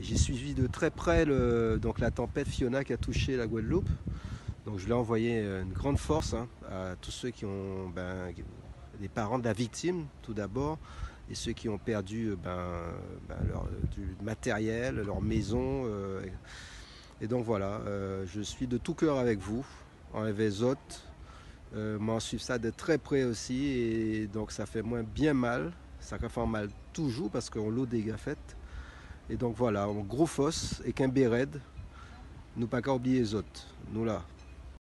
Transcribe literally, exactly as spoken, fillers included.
J'ai suivi de très près le, donc la tempête Fiona qui a touché la Guadeloupe. Donc je voulais envoyer une grande force hein, à tous ceux qui ont ben, les parents de la victime tout d'abord et ceux qui ont perdu ben, ben, leur, du matériel, leur maison. Euh, et donc voilà, euh, je suis de tout cœur avec vous en Evezot. Euh, m'en suivre ça de très près aussi et donc ça fait moins bien mal. Ça fait mal toujours parce qu'on l'eau des gaffettes. Et donc voilà, un gros fosse et qu'un béred, nous pas qu'à oublier les autres. Nous là.